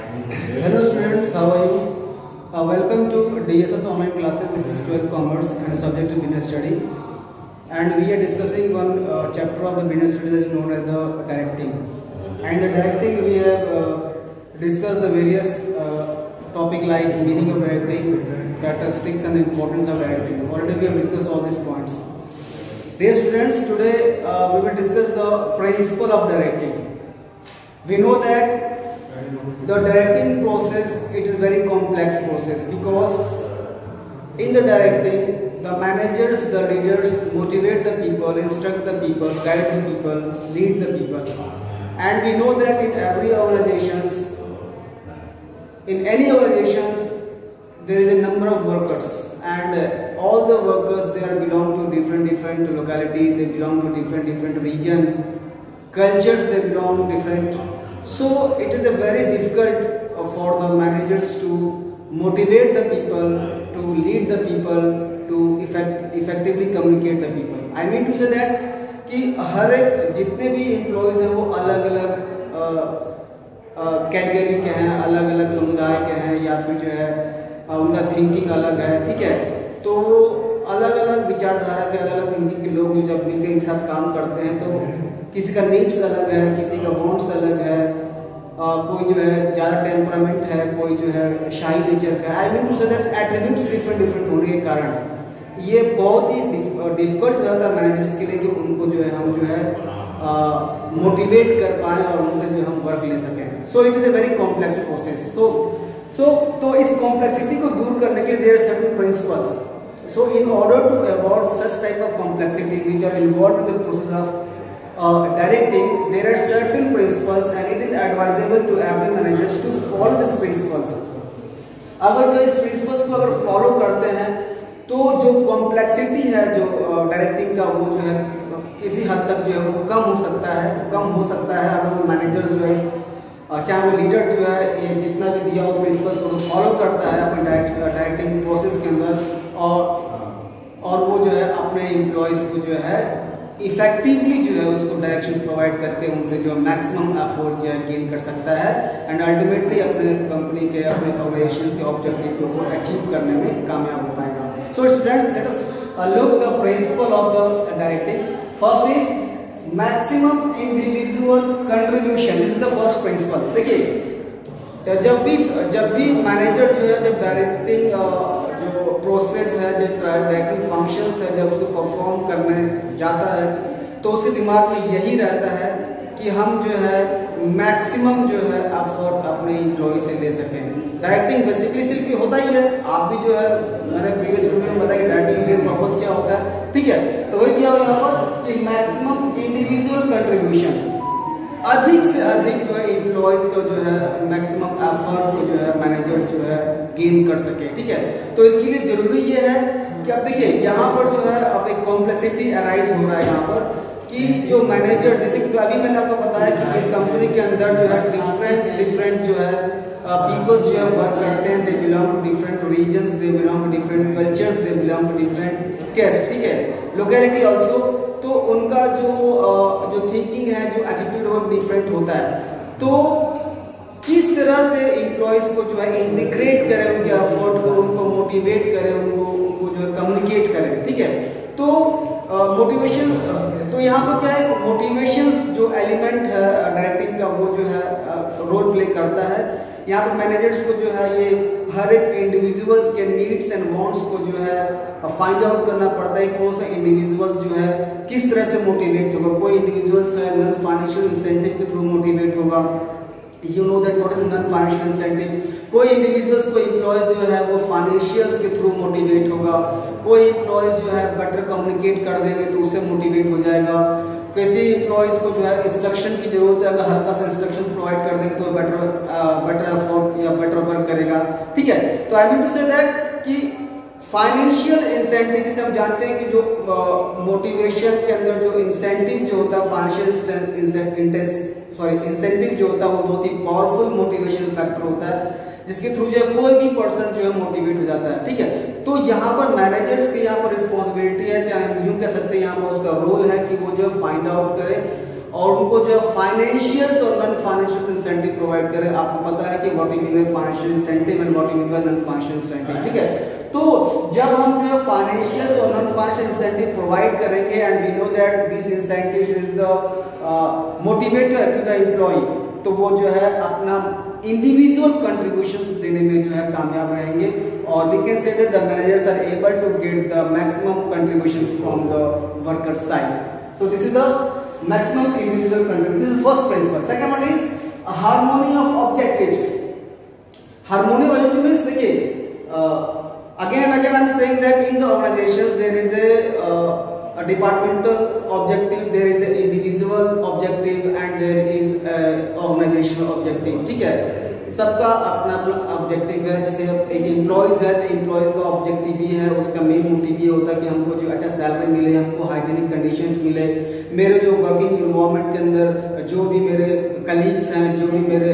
Hello students, how are you? Welcome to DSS online classes. This is 12th Commerce and subject is business study. And we are discussing one chapter of the business study that is known as the directing. And the directing we have discussed the various topic like meaning of directing, characteristics and the importance of directing. Already we have discussed all these points. Dear students, today we will discuss the principle of directing. We know that the directing process, it is a very complex process because in the directing, the managers, the leaders motivate the people, instruct the people, guide the people, lead the people. And we know that in every organizations, in any organizations, there is a number of workers, and all the workers they are belong to different locality, they belong to different region, cultures they belong different. So it is a very difficult for the managers to motivate the people, to lead the people, to effectively communicate the people. I mean to say that कि हर एक जितने भी employees हैं वो अलग अलग category के हैं, अलग अलग समुदाय के हैं, या फिर जो है उनका थिंकिंग अलग है, ठीक है। तो अलग अलग विचारधारा के, अलग अलग थिंकिंग के लोग जब मिलकर एक साथ काम करते हैं तो किसी का नीड्स अलग है, किसी का वांट्स अलग है, कोई जो है ज़्यादा टेम्परामेंट है, कोई जो है शाई नेचर का है। I mean to say that attributes different होने के कारण ये बहुत ही डिफिकल्ट हो जाता है मैनेजर्स के लिए कि उनको जो है हम जो है मोटिवेट कर पाएँ और उनसे जो हम वर्क ले सकें। So it is a very complex process. तो इस कॉम्प्लेक्सिटी को दूर करने के लिए there are certain principles. So in order to avoid such type of complexity which are involved in the process of directing, there are certain principles and it is advisable to every managers to follow these principles. अगर जो इस principles को अगर follow करते हैं तो जो complexity है जो directing का वो जो है किसी हद तक जो है वो कम हो सकता है अगर वो managers जो है चाहे वो leader जो है ये जितना भी दिया हुआ principles को follow करता है अपने directing process के अंदर और वो जो है अपने employees को जो है इफेक्टिवली जो है उसको डायरेक्शंस प्रोवाइड करके उनसे जो मैक्सिमम एफर्ट जो है गेन कर सकता है एंड अल्टीमेटली अपने कंपनी के अपने ऑर्गेनाइजेशंस के ऑब्जेक्टिव को अचीव करने में कामयाब हो पाएगा। So students let us look the principle of the directing. First is maximum individual contribution. This is the first principle. देखिए जब भी मैनेजर जो है जब डायरेक्टिंग जो प्रोसेस है, जो डायरेक्टिंग फंक्शंस है, जब उसको परफॉर्म करने जाता है तो उसके दिमाग में यही रहता है कि हम जो है मैक्सिमम जो है एफर्ट अपने एम्प्लॉय से ले सकें। डायरेक्टिंग बेसिकली सिर्फ होता ही है, आप भी जो है मैंने प्रीवियस वीडियो में बताया कि डायरेक्टिंग का पर्पस क्या होता है, ठीक है। तो वही क्या होगा यहाँ पर कि मैक्सिमम इंडिविजुअल कंट्रीब्यूशन, अधिक से अधिक जो है एम्प्लॉयज को जो है मैक्सिमम एफर्ट को जो है मैनेजर जो है गेन कर सके, ठीक है। तो इसके लिए जरूरी ये है कि आप देखिए यहाँ पर जो है अब एक कॉम्प्लेक्सिटी अराइज हो रहा है यहाँ पर कि जो मैनेजर जैसे कि अभी मैंने आपको बताया कि एक कंपनी के अंदर जो है डिफरेंट जो है पीपल्स जो है वर्क करते हैं, they belong to different regions, they belong to different cultures, they belong to different caste, ठीक है, लोकेलिटी ऑल्सो। तो उनका जो थिंकिंग है, जो एटीट्यूड वो डिफरेंट होता है। तो किस तरह से एम्प्लॉयज को जो है इंटीग्रेट करें, उनके एफर्ट को, उनको मोटिवेट करें, उनको जो है कम्युनिकेट करें, ठीक है। तो मोटिवेशन, तो यहाँ पर क्या है, मोटिवेशन जो एलिमेंट है डायरेक्टिंग का वो जो है रोल प्ले करता है। यहाँ पर मैनेजर्स को जो है ये हर एक इंडिविजुअल्स के नीड्स एंड वांट्स को जो है फाइंड आउट करना पड़ता है, कौन सा इंडिविजुअल्स जो है किस तरह से मोटिवेट होगा। कोई इंडिविजुअल्स जो है नॉन फाइनेंशियल इंसेंटिव के थ्रू मोटिवेट होगा, you know that what is non financial incentive. कोई इंडिविजुअल्स, कोई एम्प्लॉयज जो है वो फाइनेंशियल्स के थ्रू मोटिवेट होगा, कोई एम्प्लॉयज जो है बेटर कम्युनिकेट कर देंगे तो उससे मोटिवेट हो जाएगा। किसी एम्प्लॉयज को जो है इंस्ट्रक्शन की जरूरत है, अगर हल्का सा इंस्ट्रक्शंस प्रोवाइड कर देंगे तो बेटर एफर्ट या बेटर वर्क करेगा, ठीक है। तो I mean to say that कि फाइनेंशियल इंसेंटिव, जिसे हम जानते हैं कि जो मोटिवेशन के अंदर जो इंसेंटिव जो होता है, फाइनेंशियल इंसेंटिव जो होता है वो बहुत ही पावरफुल मोटिवेशन फैक्टर होता है जिसके थ्रू जो है कोई भी पर्सन जो है मोटिवेट हो जाता है, ठीक है। तो यहाँ पर मैनेजर्स की यहाँ पर रिस्पॉन्सिबिलिटी है, चाहे हम यूं कह सकते हैं यहाँ पर उसका रोल है कि वो जो है फाइंड आउट करे और उनको जो है फाइनेंशियल और नॉन फाइनेंशियल इंसेंटिव प्रोवाइड करें। आपको पता है कि what you mean by financial incentive and what you mean by non financial incentive, ठीक है। तो जब हम जो है फाइनेंशियल और नॉन फाइनेंशियल इंसेंटिव प्रोवाइड करेंगे and we know that this incentives is the motivator to the employee, तो वो जो है अपना इंडिविजुअल कंट्रीब्यूशंस देने में जो है कामयाब रहेंगे और we can say that the managers are able to get the maximum contributions from the worker side. So this is the maximum individual contribution, this is first principle. Second one is harmony of objectives. Harmony of objective means देखिए again and again I am saying that in the organizations there is a departmental objective, there is a individual objective and there is a organizational objective, ठीक है। सबका अपना अपना objective है। जैसे एक employees है तो एम्प्लॉयज का ऑब्जेक्टिव भी है, उसका मेन मोटिव ये होता है कि हमको जो अच्छा सैलरी मिले, हमको हाइजीनिक कंडीशंस मिले, मेरे जो वर्किंग इन्वायरमेंट के अंदर जो भी मेरे कलीग्स हैं, जो भी मेरे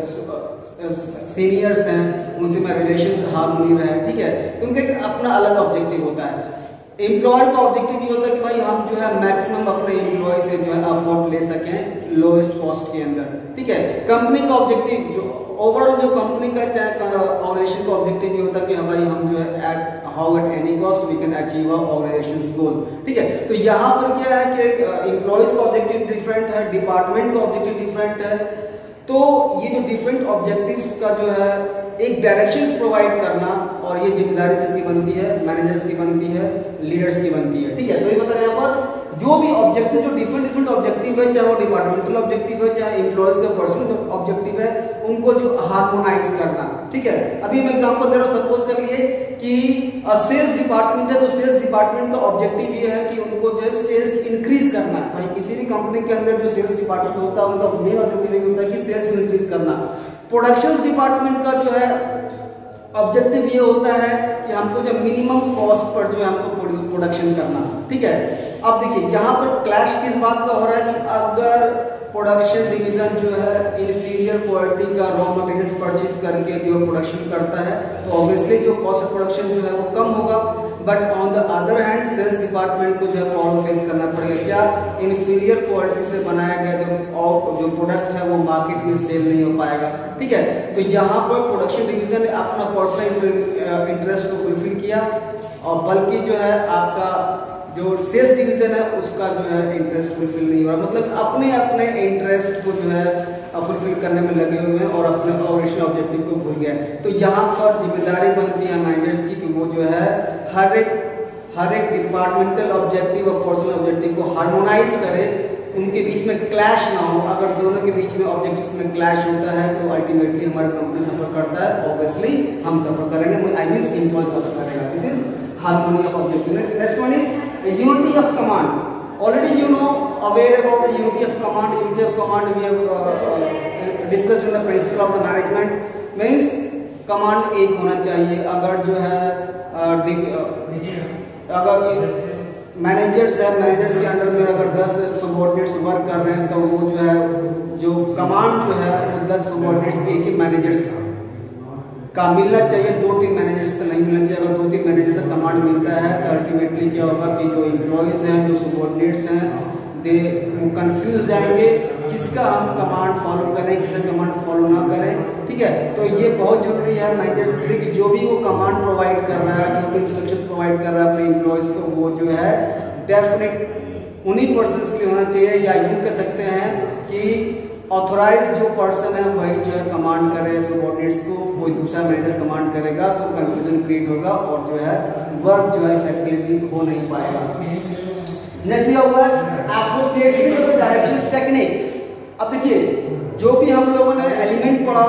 सीनियर्स हैं, उनसे मेरा रिलेशंस हार्मनी रहे, ठीक है। तो उनका एक अपना अलग ऑब्जेक्टिव होता है। एम्प्लॉयर का ऑब्जेक्टिव ये होता है कि भाई हम जो है मैक्सिमम अपने एम्प्लॉय से जो है अफोर्ड ले सकें लोएस्ट कॉस्ट के अंदर, ठीक है। कंपनी का ऑब्जेक्टिव जो ओवरऑल जो कंपनी का चाहे ऑर्गेनाइजेशन का ऑब्जेक्टिव ये होता है कि हमारी हम जो है at how at any cost we can achieve our organisations goal, ठीक है। तो यहाँ पर क्या है कि एम्प्लॉयज का ऑब्जेक्टिव डिफरेंट है, डिपार्टमेंट का ऑब्जेक्टिव डिफरेंट है। तो ये जो डिफरेंट ऑब्जेक्टिव्स का जो है एक डायरेक्शंस प्रोवाइड करना, और ये जिम्मेदारी किसकी बनती है? मैनेजर्स की बनती है, लीडर्स की बनती है, ठीक है। तो ये बता रहे हैं यहाँ पर जो भी ऑब्जेक्टिव, जो डिफरेंट ऑब्जेक्टिव है, चाहे वो डिपार्टमेंटल ऑब्जेक्टिव है, चाहे एम्प्लॉयज का पर्सनल ऑब्जेक्टिव है, उनको जो हार्मोनाइज करना, ठीक है। अभी हम एग्जांपल दे रहे हो, सपोज कर लिए कि सेल्स डिपार्टमेंट है, तो सेल्स डिपार्टमेंट का ऑब्जेक्टिव ये है कि उनको जो है सेल्स इंक्रीज करना है। भाई किसी भी कंपनी के अंदर जो सेल्स डिपार्टमेंट होता है उनका मेन ऑब्जेक्टिव ये होता है कि सेल्स को इंक्रीज करना। प्रोडक्शन डिपार्टमेंट का जो है ऑब्जेक्टिव ये होता है कि हमको जो मिनिमम कॉस्ट पर जो है हमको प्रोडक्शन करना, ठीक है। अब देखिए यहाँ पर क्लैश किस बात का हो रहा है कि अगर प्रोडक्शन डिवीजन जो है इंफीरियर क्वालिटी का रॉ मटेरियल्स परचेज करके जो प्रोडक्शन करता है, तो ऑब्वियसली जो कॉस्ट ऑफ प्रोडक्शन जो है वो कम होगा। But on the other hand sales department को जो है प्रॉब्लम फेस करना पड़ेगा। क्या? इंफीरियर क्वालिटी से बनाया गया जो प्रोडक्ट है वो मार्केट में सेल नहीं हो पाएगा, ठीक है। तो यहाँ पर प्रोडक्शन डिवीजन ने अपना पर्सनल इंटरेस्ट को फुलफिल किया, और बल्कि जो है आपका जो सेल्स डिवीजन है उसका जो है इंटरेस्ट फुलफिल नहीं हो रहा। मतलब अपने अपने इंटरेस्ट को जो है फुलफिल करने में लगे हुए हैं और अपने ऑपरेशनल ऑब्जेक्टिव को भूल गए। तो यहाँ पर जिम्मेदारी बनती है मैनेजर्स की कि वो जो है हर एक डिपार्टमेंटल ऑब्जेक्टिव और पर्सनल ऑब्जेक्टिव को हार्मोनाइज करे, उनके बीच में क्लैश ना हो। अगर दोनों के बीच में ऑब्जेक्टिव्स में क्लैश होता है तो अल्टीमेटली हमारा कंपनी सफर करता है, ऑब्वियसली हम सफर करेंगे, आई मीन एम्प्लॉय सफर करेगा। This is harmony of objective. Next one is unity of command. Already you know aware about the unity of command. Unity of command we have discussed in the principle of the management. Means command एक होना चाहिए। अगर जो है अगर managers है, managers के under में अगर 10 सबऑर्डिनेट्स वर्क कर रहे हैं तो वो जो है जो कमांड जो है वो 10 सबऑर्डिनेट्स के एक ही मैनेजर्स का मिलना चाहिए, 2-3 मैनेजर्स का नहीं मिलना चाहिए। अगर 2-3 मैनेजर्स का कमांड मिलता है तो अल्टीमेटली क्या होगा कि जो एम्प्लॉयज हैं, जो सबऑर्डिनेट्स हैं, दे कंफ्यूज जाएंगे किसका हम कमांड फॉलो करें, किसका कमांड फॉलो ना करें, ठीक है। तो ये बहुत जरूरी है मैनेजर्स के लिए कि जो भी वो कमांड प्रोवाइड कर रहा है, जो भी इंस्ट्रक्शंस प्रोवाइड कर रहा है अपने एम्प्लॉयज को, वो जो है डेफिनेट उन्हीं पर्सन्स के लिए होना चाहिए, या यूँ कह सकते हैं कि ऑथोराइज जो पर्सन है वही जो है कमांड करे सबऑर्डिनेट्स को, कोई दूसरा मैनेजर कमांड करेगा तो कंफ्यूजन क्रिएट होगा और जो है वर्क जो है इफेक्टिवली हो नहीं पाएगा। नेक्स्ट क्या हुआ है डायरेक्शंस टेक्निक। अब देखिए जो भी हम लोगों ने एलिमेंट पढ़ा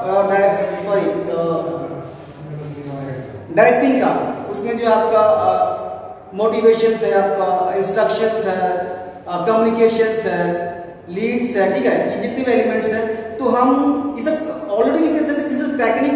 डायरेक्टिंग का, उसमें जो आपका मोटिवेशन है, आपका इंस्ट्रक्शंस है, कम्युनिकेशंस है, लीड्स है, ठीक है, ये जितने भी एलिमेंट्स हैं, तो हम ये सब already we can say this is technique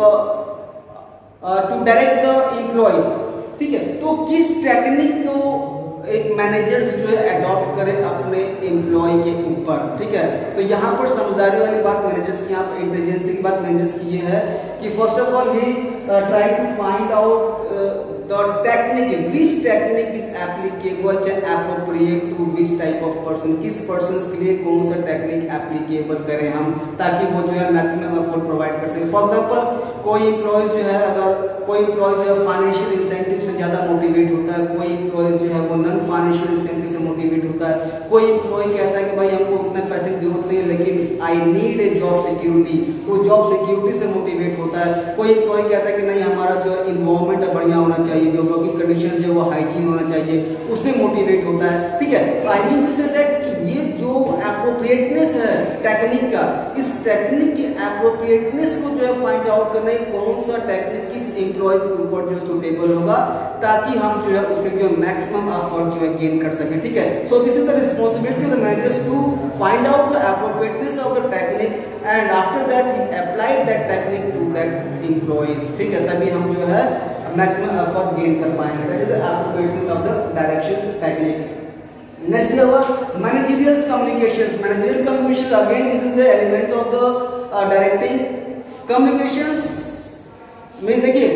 to direct the employees, ठीक है। तो किस टेक्निक को एक मैनेजर्स जो है अडॉप्ट करे अपने एम्प्लॉय के ऊपर, ठीक है। तो यहाँ पर समझदारी वाली बात मैनेजर्स की, यहाँ पर इंटेलिजेंस की बात मैनेजर्स की ये है कि first of all he try to find out the technique, which technique is applicable and appropriate to which type of person, किस persons के लिए कौन सा टेक्निक एप्लीकेबल करें हम, ताकि वो जो है मैक्सिमम एफर्ट प्रोवाइड कर सके। फॉर एग्जांपल कोई एम्प्लॉयज जो है, अगर कोई एम्प्लॉयज जो है फाइनेंशियल इंसेंटिव से ज़्यादा मोटिवेट होता है, कोई एम्प्लॉयज जो है वो नॉन फाइनेंशियल इंसेंटिव से मोटिवेट होता है, कोई एम्प्लॉय कहता है कि भाई हमको उतना पैसे की जरूरत नहीं है लेकिन I need a job security, तो जॉब सिक्योरिटी से मोटिवेट होता है। कोई एम्प्लॉय कहता है कि नहीं हमारा जो इन्वायरमेंट है बढ़िया होना चाहिए, जो वर्किंग कंडीशन जो वो हाइजीन होना चाहिए, उससे मोटिवेट होता है। ठीक है, I mean to say that ये जो एप्रोप्रिएटनेस है टेक्निक का, इस टेक्निक की एप्रोप्रिएटनेस को जो है फाइंड आउट करना है, कौन सा टेक्निक किस एम्प्लॉयज के ऊपर जो सुटेबल होगा, ताकि हम जो है उससे जो मैक्सिमम एफर्ट जो है गेन कर सकें। ठीक है, so this is the responsibility of the managers to find out the appropriateness of the technique and after that he applied that technique to that employees. ठीक है, तभी हम जो है मैक्सिमम एफर्ट गेन कर पाएंगे। That is the appropriateness of the directions technique. Next we have managerial communications. Managerial communications again this is the element of the directing communications में देखिए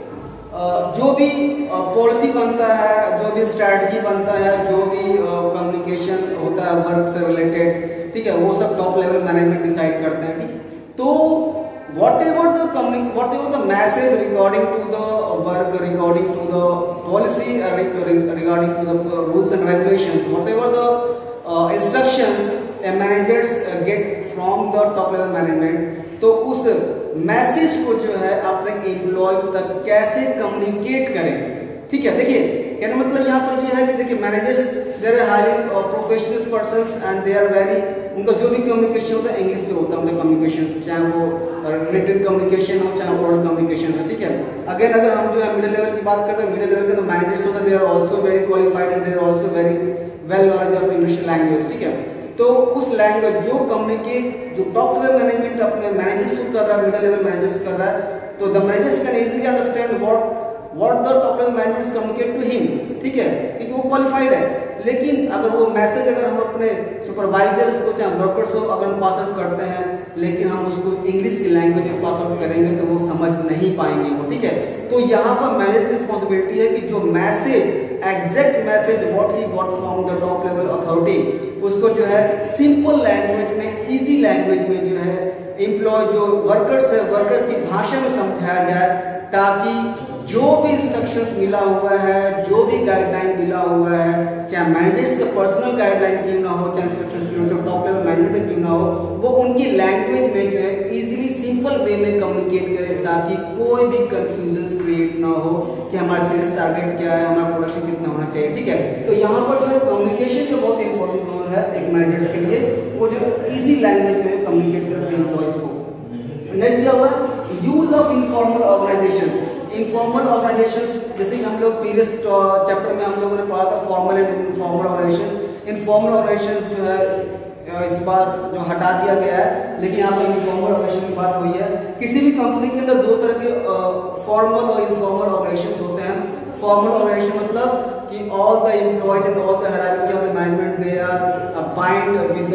जो भी पॉलिसी बनता है, जो भी स्ट्रैटेजी बनता है, जो भी कम्युनिकेशन होता है वर्क से रिलेटेड, ठीक है, वो सब टॉप लेवल मैनेजमेंट डिसाइड करते हैं। ठीक, तो whatever the message regarding to the work, regarding to the policy, regarding to the rules and regulations, whatever the instructions a managers get from the top level management, तो उस message को जो है अपने एम्प्लॉय तक कैसे कम्युनिकेट करें। ठीक है, देखिए कहने मतलब यहाँ पर ये है कि देखिए managers there are highly professional persons and they are very, उनका जो भी कम्युनिकेशन होता है इंग्लिश में होता है, उनका कम्युनिकेशन, चाहे वो रिटन कम्युनिकेशन हो चाहे ओरल कम्युनिकेशन हो। ठीक है, अगेन अगर हम जो है मिडिल लेवल की बात करते हैं, मिडिल लेवल के तो मैनेजर्स होते हैं, they are also very qualified and they are also very well knowledge of English language. ठीक है, तो उस लैंग्वेज जो कम्युनिकेट जो टॉप लेवल मैनेजमेंट अपने मैनेजर्स को कर रहा है, मिडिल लेवल मैनेजर्स कर रहा है, तो the managers can easily understand what the top level managers communicate to him. ठीक है, क्योंकि वो क्वालिफाइड है। लेकिन अगर वो मैसेज अगर हम अपने सुपरवाइजर्स को चाहे वर्कर्स को अगर हम पास आउट करते हैं, लेकिन हम उसको इंग्लिश की लैंग्वेज में पास आउट करेंगे तो वो समझ नहीं पाएंगे वो। ठीक है, तो यहाँ पर मैनेजर की रिस्पॉन्सिबिलिटी है कि जो message exact message what he got from the top level authority, उसको जो है सिंपल लैंग्वेज में, इजी लैंग्वेज में जो है एम्प्लॉय जो वर्कर्स है, वर्कर्स की भाषा में समझाया जाए, ताकि जो भी इंस्ट्रक्शंस मिला हुआ है, जो भी गाइडलाइन मिला हुआ है, चाहे मैनेजर्स का पर्सनल गाइडलाइन क्यों ना हो, चाहे इंस्ट्रक्शंस क्यों, जो टॉप लेवल मैनेजमेंट क्यों ना हो, वो उनकी लैंग्वेज में जो है इजीली सिंपल वे में कम्युनिकेट करें, ताकि कोई भी कंफ्यूजन क्रिएट ना हो कि हमारा सेल्स टारगेट क्या है, हमारा प्रोडक्शन कितना होना चाहिए। ठीक है, तो यहाँ पर जो है कम्युनिकेशन का बहुत इंपॉर्टेंट रोल है एक मैनेजर्स के लिए, वो जो इजी लैंग्वेज में कम्युनिकेट करते हैं एम्प्लॉइज को। नेक्स्ट क्या हुआ, use of informal organization. Informal organizations, जैसे कि हम लोग प्रीवियस चैप्टर में हम लोगों ने पढ़ा था formal and informal organizations. Informal organizations जो है इस बार जो हटा दिया गया है, लेकिन यहाँ पर इनफॉर्मल ऑर्गेनाइजेशन की बात हुई है। किसी भी कंपनी के अंदर दो तरह के फॉर्मल और इनफॉर्मल ऑर्गेनाइजेशंस होते हैं। फॉर्मल ऑर्गेनाइजेशन मतलब कि all the employees and all the hierarchy of the management they are bind with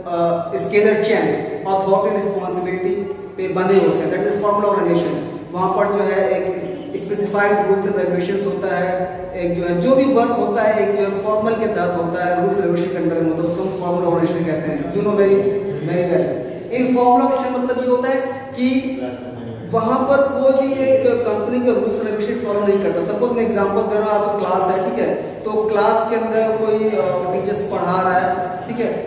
the scalar chains, authority responsibility पे बंधे होते हैं, दैट इज फॉर्मल ऑर्गेनाइजेशन। वहाँ पर जो है एक स्पेसिफाइड रूल्स एंड रेगुलेशंस होता है, एक जो है जो भी वर्क होता है एक जो है फॉर्मल के तहत होता है, रूल्स रेगुलेशन के अंडर में होता है, उसको हम फॉर्मल ऑर्गेनाइजेशन कहते हैं। You know very very well. Informal organization मतलब ये होता है कि वहाँ पर कोई भी एक कंपनी के रूल्स रेगुलेशन फॉलो नहीं करता। सपोज मैं एग्जांपल दे रहा हूँ, आपका क्लास है, ठीक है, तो क्लास के अंदर कोई टीचर्स पढ़ा रहा है, ठीक है,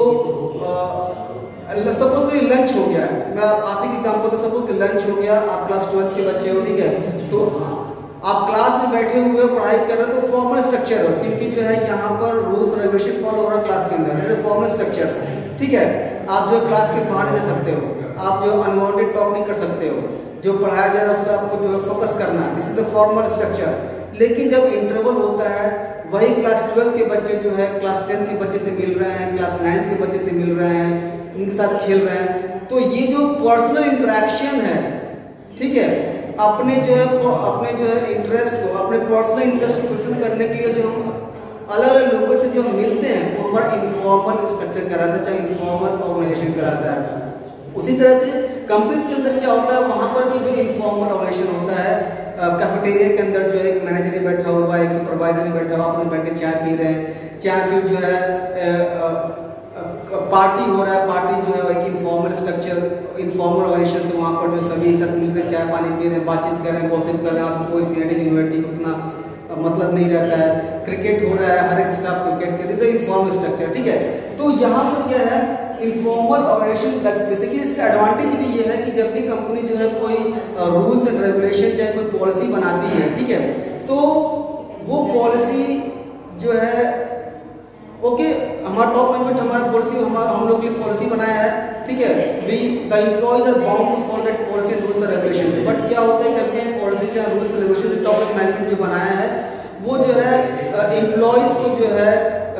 तो सपोज कि लंच हो गया, मैं आप ही एग्जांपल दे, सपोज कि लंच हो गया, आप क्लास 12 के बच्चे हो, ठीक है, तो आप क्लास में बैठे हुए पढ़ाई कर रहे हो, तो फॉर्मल स्ट्रक्चर हो, क्योंकि जो है यहाँ पर रूल्स रेगुलेशन फॉलो हो रहा है क्लास के अंदर, फॉर्मल स्ट्रक्चर। ठीक है, आप जो क्लास के बाहर नहीं सकते हो, आप जो अनवांटेड टॉक नहीं कर सकते हो, जो पढ़ाया जा रहा है उस पर आपको जो है फोकस करना है, this is the formal structure. लेकिन जब इंटरवल होता है, वही क्लास 12 के बच्चे जो है क्लास 10 के बच्चे से मिल रहे हैं, क्लास 9 के बच्चे से मिल रहे हैं, उनके साथ खेल रहे हैं, तो ये जो पर्सनल इंटरेक्शन है, ठीक है, अपने जो है इंटरेस्ट को, अपने पर्सनल इंटरेस्ट को फुलफिल करने के लिए जो हम अलग अलग लोगों से जो हम मिलते हैं, वो हमारा इनफॉर्मल स्ट्रक्चर कराता है, चाहे इनफॉर्मल ऑर्गेनाइजेशन कराता है। उसी तरह से कंपनीज के अंदर क्या होता है, वहां पर भी जो इनफॉर्मल ऑर्गेनाइजेशन होता है, कैफेटेरिया के अंदर जो है एक मैनेजर ही बैठा हुआ, एक सुपरवाइजर ही बैठा हुआ, आपस में बैठ के चाय पी रहे हैं, चाहे फिर जो है पार्टी हो रहा है, पार्टी जो है एक इनफॉर्मल स्ट्रक्चर, इनफॉर्मल ऑर्गेनाइजेशन से वहाँ पर जो सभी एक साथ मिलकर चाय पानी पी रहे हैं, बातचीत कर रहे हैं, गॉसिप कर रहे हैं, आपको कोई सीनियरिटी यूनिवर्सिटी उतना मतलब नहीं रहता है, क्रिकेट हो रहा है, हर एक स्टाफ क्रिकेट खेलते हैं, इनफॉर्मल स्ट्रक्चर, ठीक है। तो यहाँ पर क्या है, इनफॉर्मल ऑर्गेनाइजेशन बेसिकली इसका एडवांटेज भी ये है कि जब भी कंपनी जो है कोई रूल्स एंड रेगुलेशन चाहे कोई पॉलिसी बनाती है, ठीक है, तो वो पॉलिसी जो है ओके, हमारा टॉप मैनेजमेंट हमारा पॉलिसी हम लोग के लिए पॉलिसी बनाया है, ठीक है, we the employees are bound to follow that policy and rules and regulation. But क्या होता है कि अपने पॉलिसी या rules and regulation top management जो बनाया है वो जो है एम्प्लॉइज को जो है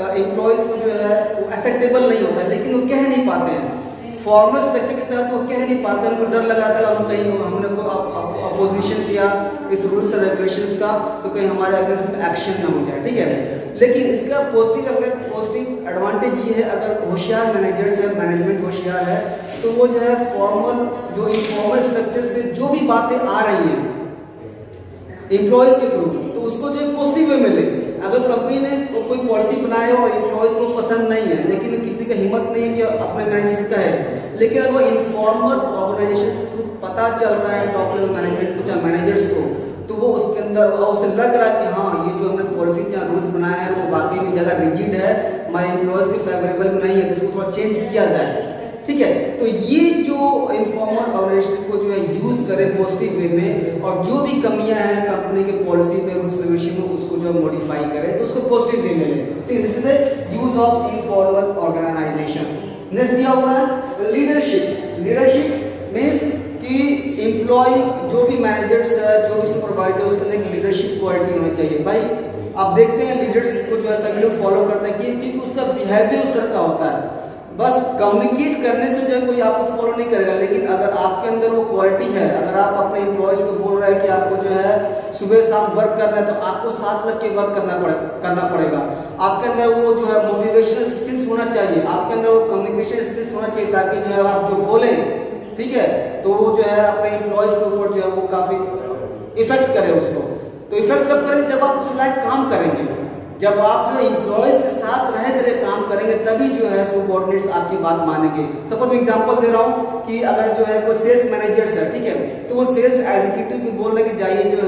वो एक्सेप्टेबल नहीं होता है, लेकिन वो कह नहीं पाते हैं फॉर्मल स्ट्रक्चर के तहत, वो कह नहीं पाते, उनको डर लग रहा था हम कहीं हमने को अपोजिशन किया इस रूल्स एंड रेगुलेशंस का तो कहीं हमारे अगेंस्ट में एक्शन ना हो जाए, ठीक है। लेकिन इसका पॉजिटिव इफेक्ट, पॉजिटिव एडवांटेज ये है, अगर होशियार मैनेजर्स है, मैनेजमेंट होशियार है, तो वो जो है फॉर्मल जो इनफॉर्मल स्ट्रक्चर से जो भी बातें आ रही हैं एम्प्लॉयज के थ्रू, तो उसको जो है पॉजिटिव वे मिले। अगर कंपनी ने कोई पॉलिसी बनाए और एम्प्लॉयज को पसंद नहीं है, लेकिन किसी का हिम्मत नहीं है कि अपने मैनेजर का है, लेकिन अगर वो इनफॉर्मल ऑर्गेनाइजेशन के थ्रू पता चल रहा है टॉप लेवल मैनेजमेंट को, चाहे मैनेजर्स को, तो वो उसके अंदर उसे लग रहा है कि हाँ ये जो हमने पॉलिसी चाहे रूल्स बनाया है वो वाकई में ज़्यादा रिजिड है, हमारे एम्प्लॉयज के फेवरेबल नहीं है, जिसको थोड़ा चेंज किया जाए, ठीक है। तो ये जो इनफॉर्मल ऑर्गेनाइजेशन को जो है यूज करे पॉजिटिव वे में, और जो भी कमियां हैं कंपनी के पॉलिसी में, रूल्स रेगुलेशन में, उसको जो मॉडिफाई करे तो उसको पॉजिटिव वे में ले। This is the use of informal organization. Next क्या हुआ है, लीडरशिप। लीडरशिप मीन्स कि एम्प्लॉय जो भी मैनेजर्स है, जो भी सुपरवाइजर, उसके अंदर एक लीडरशिप क्वालिटी होना चाहिए। भाई आप देखते हैं लीडर्स को जो है सभी लोग फॉलो करते हैं क्योंकि उसका बिहेवियर उस तरह का होता है। बस कम्युनिकेट करने से जो है कोई आपको फॉलो नहीं करेगा, लेकिन अगर आपके अंदर वो क्वालिटी है, अगर आप अपने एम्प्लॉयज को बोल रहे हैं कि आपको जो है सुबह शाम वर्क करना है, तो आपको 7 लग के वर्क करना पड़ेगा। आपके अंदर वो जो है मोटिवेशनल स्किल्स होना चाहिए, आपके अंदर वो कम्युनिकेशन स्किल्स होना चाहिए, ताकि जो है आप जो बोले, ठीक है, तो वो जो है अपने एम्प्लॉयज के ऊपर जो है वो काफी इफेक्ट करे उसको। तो इफेक्ट कब करेंगे, जब आप उस लायक काम करेंगे, जब आप जो एम्प्लॉयज के साथ रह कर काम करेंगे, तभी जो है सुबॉर्डिनेट्स आपकी बात मानेंगे। सपोज मैं एग्जांपल दे रहा हूँ कि अगर जो है कोई सेल्स मैनेजर्स है, ठीक है, तो वो सेल्स एग्जीक्यूटिव को बोल रहे कि जाइए जो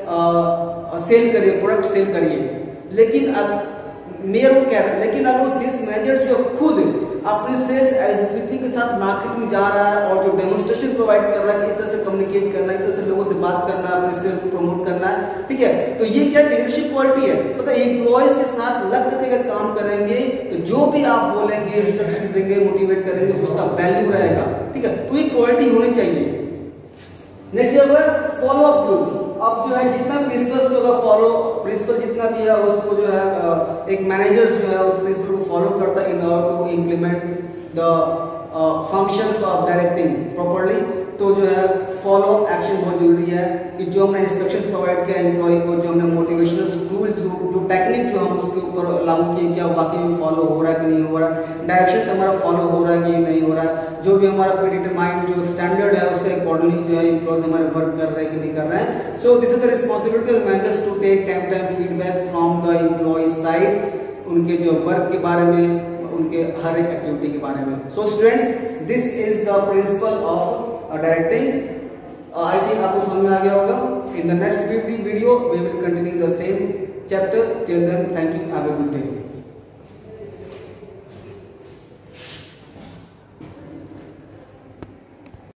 है सेल करिए, प्रोडक्ट सेल करिए, लेकिन मेयर वो कह रहा है, लेकिन अगर वो सेल्स मैनेजर जो खुद अपने सेल्स एग्जीक्यूटिव के साथ मार्केट में जा रहा है और जो डेमोन्स्ट्रेशन प्रोवाइड कर रहा है कि इस तरह से कम्युनिकेट करना है, इस तरह से लोगों से बात करना है, अपने सेल्स को प्रमोट करना है, ठीक है, तो ये क्या लीडरशिप क्वालिटी है। मतलब एम्प्लॉयज के साथ लग करके अगर काम करेंगे तो जो भी आप बोलेंगे, इंस्ट्रक्शन देंगे, मोटिवेट करेंगे, उसका वैल्यू रहेगा, ठीक है, तो ये क्वालिटी होनी चाहिए। नेक्स्ट है फॉलो अप थ्रू। अब जो है जितना प्रिंसिपल्स होगा फॉलो, प्रिंसिपल जितना भी है उसको जो है एक मैनेजर जो है उस प्रिंसिपल को फॉलो करता है in order to implement the functions of directing properly. तो जो है फॉलो एक्शन बहुत जरूरी है कि जो हमने इंस्ट्रक्शंस प्रोवाइड किया एम्प्लॉय को, जो हमने मोटिवेशनल टूल, जो टेक्निक जो हम उसके ऊपर लागू किए, क्या वाकई में फॉलो हो रहा है कि नहीं हो रहा है, डायरेक्शन हमारा फॉलो हो रहा है कि नहीं हो रहा है, जो भी हमारा प्रीडिटरमाइंड जो स्टैंडर्ड है उसके अकॉर्डिंगली जो है एम्प्लॉयज हमारे वर्क कर रहे हैं कि नहीं कर रहे हैं। So this is the responsibility of managers to take time feedback from the employee side, उनके जो वर्क के बारे में, उनके हर एक एक्टिविटी के बारे में। So students, this is the principle of directing. I think आपको समझ में आ गया होगा। In the next video we will continue the same chapter. Till then, thank you, have a good day.